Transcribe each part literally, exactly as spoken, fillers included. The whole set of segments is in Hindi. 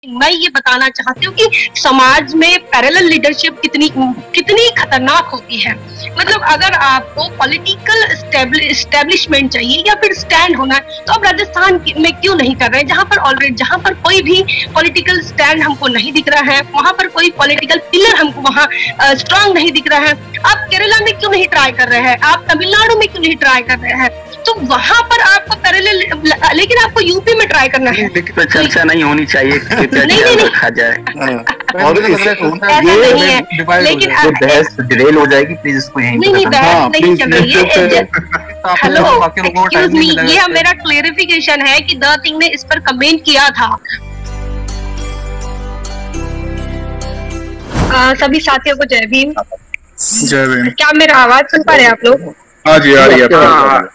मैं ये बताना चाहती हूँ कि समाज में पैरेलल लीडरशिप कितनी कितनी खतरनाक होती है। मतलब अगर आपको पॉलिटिकल एस्टेब्लिशमेंट चाहिए या फिर स्टैंड होना है तो आप राजस्थान में क्यों नहीं कर रहे हैं, जहां पर ऑलरेडी जहां पर कोई भी पॉलिटिकल स्टैंड हमको नहीं दिख रहा है, वहां पर कोई पॉलिटिकल पिलर हमको वहां स्ट्रांग नहीं दिख रहा है। आप केरला में क्यों नहीं ट्राई कर रहे हैं, आप तमिलनाडु में क्यों नहीं ट्राई कर रहे हैं, तो वहां पर आपको पैरेलल, लेकिन आपको यूपी में ट्राई करना है। तो चर्चा नहीं होनी चाहिए, नहीं नहीं रखा जाए और ऐसा नहीं है, लेकिन बहस डिरेल हो जाएगी, प्लीज इसको यहीं नहीं नहीं बहस नहीं चल रही है। हेलो एक्सक्यूज मी, ये मेरा क्लेरिफिकेशन है कि द थिंग ने इस पर कमेंट किया था। आ, सभी साथियों को जय भीम। जय भीम। क्या मेरा आवाज सुन पा रहे हैं आप लोग? हाँ जी आ रही है।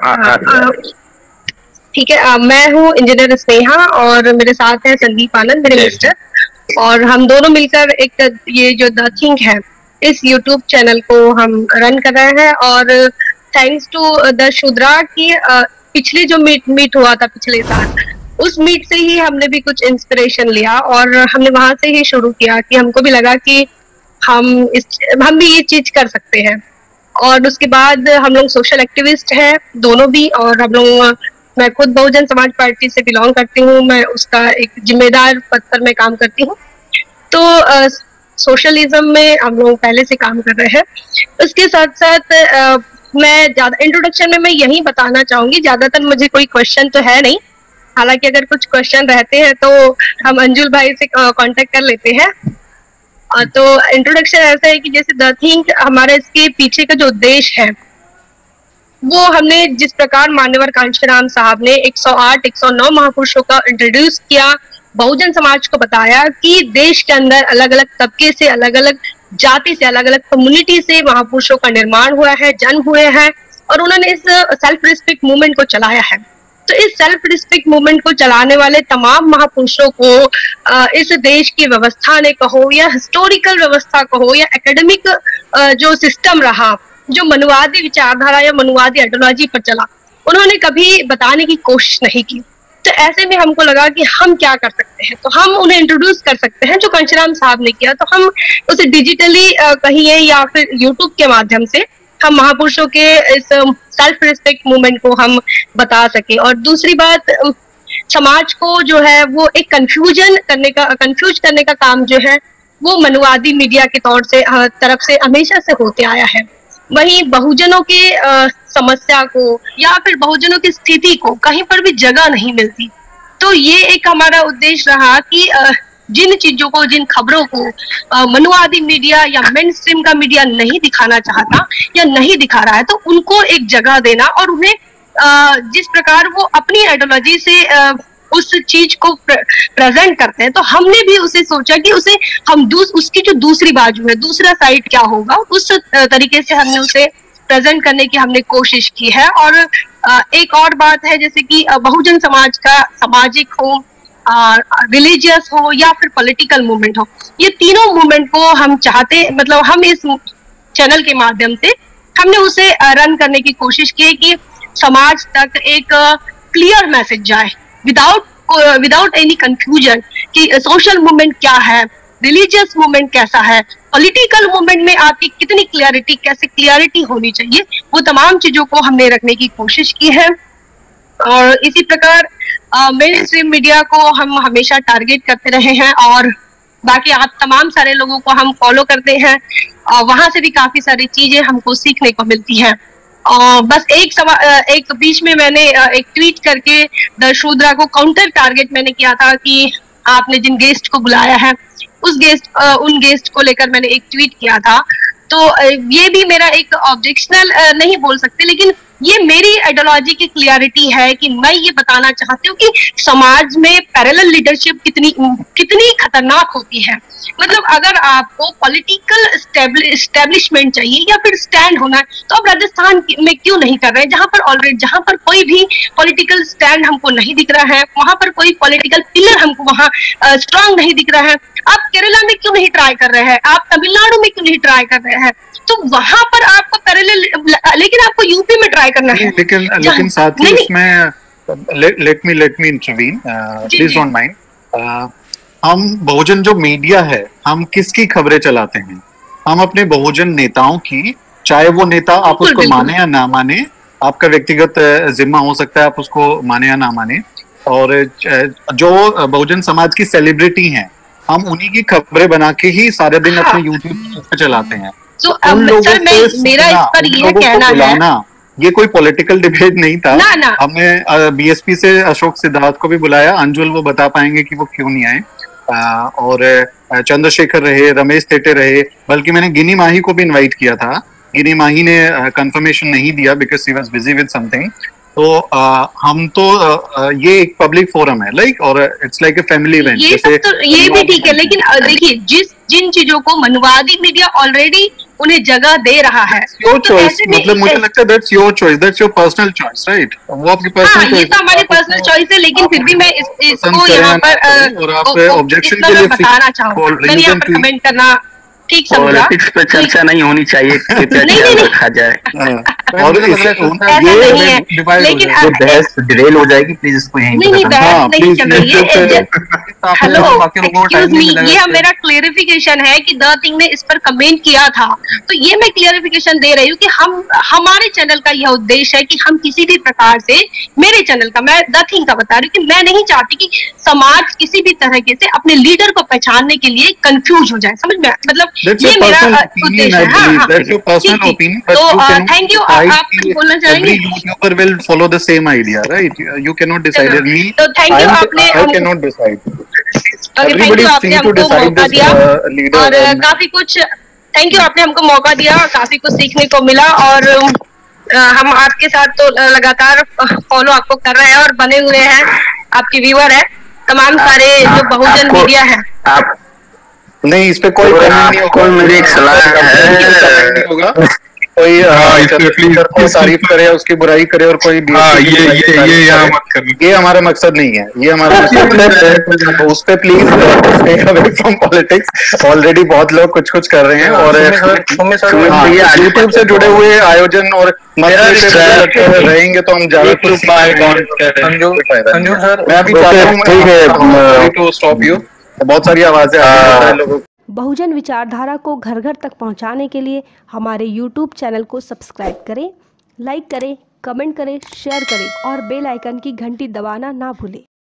ठीक है, मैं हूँ इंजीनियर स्नेहा और मेरे साथ है संदीप आनंद, मेरे मिस्टर, और हम दोनों मिलकर एक ये जो द थिंक है इस यूट्यूब चैनल को हम रन कर रहे हैं। और थैंक्स टू द शूद्रा की पिछली जो मीट मीट हुआ था पिछले साल, उस मीट से ही हमने भी कुछ इंस्पिरेशन लिया और हमने वहां से ही शुरू किया कि हमको भी लगा कि हम इस हम भी ये चीज कर सकते हैं। और उसके बाद हम लोग सोशल एक्टिविस्ट हैं दोनों भी, और हम लोग, मैं खुद बहुजन समाज पार्टी से बिलोंग करती हूँ, मैं उसका एक जिम्मेदार पद पर मैं काम करती हूँ। तो आ, सोशलिज्म में हम लोग पहले से काम कर रहे हैं। उसके साथ साथ आ, मैं ज्यादा इंट्रोडक्शन में मैं यही बताना चाहूंगी, ज्यादातर मुझे कोई क्वेश्चन तो है नहीं, हालांकि अगर कुछ क्वेश्चन रहते हैं तो हम अंजुल भाई से कांटेक्ट कर लेते हैं। तो इंट्रोडक्शन ऐसा है कि जैसे द थिंक हमारे इसके पीछे का जो उद्देश्य है वो हमने जिस प्रकार मान्यवर कांशीराम साहब ने एक सौ आठ एक सौ नौ महापुरुषों का इंट्रोड्यूस किया, बहुजन समाज को बताया कि देश के अंदर अलग अलग तबके से, अलग अलग जाति से, अलग अलग कम्युनिटी से महापुरुषों का निर्माण हुआ है, जन्म हुए हैं, और उन्होंने इस सेल्फ रिस्पेक्ट मूवमेंट को चलाया है। तो इस सेल्फ रिस्पेक्ट मूवमेंट को चलाने वाले तमाम महापुरुषों को इस देश की व्यवस्था ने कहो या हिस्टोरिकल व्यवस्था कहो या एकेडमिक जो सिस्टम रहा, जो मनुवादी विचारधारा या मनुवादी आइडियोलॉजी पर चला, उन्होंने कभी बताने की कोशिश नहीं की। तो ऐसे में हमको लगा कि हम क्या कर सकते हैं, तो हम उन्हें इंट्रोड्यूस कर सकते हैं जो कांशीराम साहब ने किया। तो हम उसे डिजिटली कहिए या फिर यूट्यूब के माध्यम से हम महापुरुषों के इस सेल्फ रिस्पेक्ट मूवमेंट को हम बता सके। और दूसरी बात, समाज को जो है वो एक कंफ्यूजन करने का कंफ्यूज करने का काम जो है वो मनुवादी मीडिया के तौर से तरफ से हमेशा से होते आया है। वहीं बहुजनों के समस्या को या फिर बहुजनों की स्थिति को कहीं पर भी जगह नहीं मिलती। तो ये एक हमारा उद्देश्य रहा कि जिन चीजों को, जिन खबरों को मनुवादी मीडिया या मेन स्ट्रीम का मीडिया नहीं दिखाना चाहता या नहीं दिखा रहा है, तो उनको एक जगह देना और उन्हें जिस प्रकार वो अपनी आइडियोलॉजी से उस चीज को प्रेजेंट करते हैं, तो हमने भी उसे सोचा कि उसे हम दूस, उसकी जो दूसरी बाजू है, दूसरा साइड क्या होगा, उस तरीके से हमने उसे प्रेजेंट करने की हमने कोशिश की है। और एक और बात है, जैसे कि बहुजन समाज का सामाजिक हो, रिलीजियस हो या फिर पॉलिटिकल मूवमेंट हो, ये तीनों मूवमेंट को हम चाहते, मतलब हम इस चैनल के माध्यम से हमने उसे रन करने की कोशिश की कि समाज तक एक क्लियर मैसेज जाए विदाउट विदाउट एनी कंफ्यूजन कि सोशल मूवमेंट क्या है, रिलीजियस मूवमेंट कैसा है, पॉलिटिकल मूवमेंट में आपकी कितनी क्लियरिटी, कैसे क्लियरिटी होनी चाहिए, वो तमाम चीजों को हमने रखने की कोशिश की है। और इसी प्रकार मेन स्ट्रीम मीडिया को हम हमेशा टारगेट करते रहे हैं और बाकी आप तमाम सारे लोगों को हम फॉलो करते हैं, वहां से भी काफी सारी चीजें हमको सीखने को मिलती हैं। और बस एक सवा एक बीच में मैंने एक ट्वीट करके द शूद्रा को काउंटर टारगेट मैंने किया था कि आपने जिन गेस्ट को बुलाया है उस गेस्ट उन गेस्ट को लेकर मैंने एक ट्वीट किया था। तो ये भी मेरा एक ऑब्जेक्शनल नहीं बोल सकते, लेकिन ये मेरी आइडियोलॉजी की क्लियरिटी है कि मैं ये बताना चाहती हूँ कि समाज में पैरेलल लीडरशिप कितनी कितनी खतरनाक होती है। मतलब अगर आपको पॉलिटिकल एस्टेब्लिशमेंट चाहिए या फिर स्टैंड होना है तो आप राजस्थान में क्यों नहीं कर रहे हैं, जहां पर ऑलरेडी जहां पर कोई भी पॉलिटिकल स्टैंड हमको नहीं दिख रहा है, वहां पर कोई पॉलिटिकल पिलर हमको वहां स्ट्रांग नहीं दिख रहा है। आप केरला में क्यों नहीं ट्राई कर रहे हैं, आप तमिलनाडु में क्यों नहीं ट्राई कर रहे हैं, तो वहां पर आपको पैरेलल, लेकिन आपको यूपी में ट्राई करना है। लेकिन लेकिन साथ ही उसमें let me let me intervene, please don't mind. हम बहुजन जो मीडिया है, हम किसकी खबरें चलाते हैं? हम अपने बहुजन नेताओं की, चाहे वो नेता आप बिल्कुल, उसको बिल्कुल। माने या ना माने, आपका व्यक्तिगत अ, जिम्मा हो सकता है, आप उसको माने या ना माने। और अ, जो बहुजन समाज की सेलिब्रिटी हैं, हम उन्हीं की खबरें बना के ही सारे दिन हाँ। अपने यूट्यूब पे चलाते हैं। तो उन अब लोगों सर मैं से मेरा सुनना, इस पर उन यह लोगों को कहना है बुलाना, ये कोई पॉलिटिकल डिबेट नहीं था। ना ना हमने बीएसपी से अशोक सिद्धार्थ को भी बुलाया, अंजुल वो बता पाएंगे कि वो क्यों नहीं आए। अ, और अ, चंद्रशेखर रहे, रमेश तेटे रहे, बल्कि मैंने गिनी माही को भी इनवाइट किया था। गिनी माही ने कंफर्मेशन नहीं दिया because he was busy with something. तो अ, हम तो अ, अ, ये एक पब्लिक फोरम है लाइक, और it's like a family event. ये जैसे सब तो ये भी ठीक है, लेकिन अ, देखिए जिस जिन चीजों को मनुवादी मीडिया ऑलरेडी उन्हें जगह दे रहा है, योर तो चॉइस, ऐसे में मतलब मुझे लगता है that's your choice, that's your personal choice, right? वो आपकी हाँ पर्सनल ये चॉइस तो हमारी पर्सनल चॉइस है, लेकिन फिर भी मैं इस, इसको यहाँ पर अ, और ओ- आप ओ- ऑब्जेक्शन इतना के मैं लिए बताना चाहूँ, मैंने यहाँ पर कमेंट करना ठीक समझा। पॉलिटिक्स पे चर्चा नहीं होनी चाहिए, कृपया नहीं, ख्याल नहीं, नहीं। रखा जाए। और मुझे लग रहा है इस- सर, ऐसा ये नहीं है, डिवाइड हो लेकिन जाएगा। ये अ, बहस डिरेल हो जाएगी, प्लीज इसको यहीं नहीं पे नहीं खत्म बहस हाँ, नहीं please, चल रही है। YouTube पे- ज- आपने हेलो, तो बाकी लोगों को टाइम एक्सक्यूज नहीं मी, मिलेगा ये इस पे। मेरा क्लेरिफिकेशन है कि द थिंग ने इस पर कमेंट किया था, तो ये मैं क्लियरिफिकेशन दे रही हूँ कि हम हमारे चैनल का यह उद्देश्य है कि हम किसी भी प्रकार से, मेरे चैनल का, मैं द थिंग का बता रही हूँ कि मैं नहीं चाहती कि समाज किसी भी तरीके से अपने लीडर को पहचानने के लिए कंफ्यूज हो जाए, समझ में? मतलब That's ये your मेरा personal अ, opinion, उद्देश्य I है। हाँ believe. हाँ, That's your personal ठीक, ठीक। opinion, but तो you cannot thank you, decide आप कुछ कि बोलना चाहेंगे? every YouTuber will follow the same idea, right? You cannot decide. चलो, Me, तो थैंक यू, I'm, आपने I हमको cannot decide. Okay, thank Everybody you, is आपने free to हमको decide मौका this दिया uh, leader. और uh, अ, काफी कुछ, थैंक यू, आपने हमको मौका दिया, काफी कुछ सीखने को मिला। और अ, हम आपके साथ तो लगातार फॉलो आपको कर रहे हैं और बने हुए हैं, आपके व्यूअर है, तमाम सारे जो बहुजन आपको- मीडिया है। आप नहीं, इस पे कोई तो comment नहीं आपको होगा। मेरी एक सलाह कोई है। comment नहीं होगा। कोई अ, हाँ, इस पे चंद्रशेखर को please- तारीफ करे, उसकी बुराई करे, और कोई हाँ, बीएसपी की ये बुराई ये तारीफ ये यहाँ करे। मत करना। ये हमारा मकसद नहीं है, ये हमारा मकसद है। तो उस पे please stay away from politics. Already बहुत लोग कुछ कुछ कर रहे हैं, और सुमित सर, सुमित सर, हाँ, भैया, यूट्यूब से जुड़े हुए आयोजन और मसले पे मुझे लगता है रहेंगे तो हम ज्यादा कुछ सीख पाएंगे। संजू संजू सर, मैं अभी चाहता हूँ, ठीक है, टू स्टॉप यू। बहुत सारी आवाजें आ रही हैं लोगों। बहुजन विचारधारा को घर घर तक पहुंचाने के लिए हमारे यूट्यूब चैनल को सब्सक्राइब करें, लाइक करें, कमेंट करें, शेयर करें और बेल आइकन की घंटी दबाना ना भूलें।